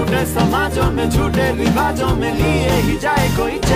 झूठे समाजों में झूठे रिवाजों में लिए ही जाए कोई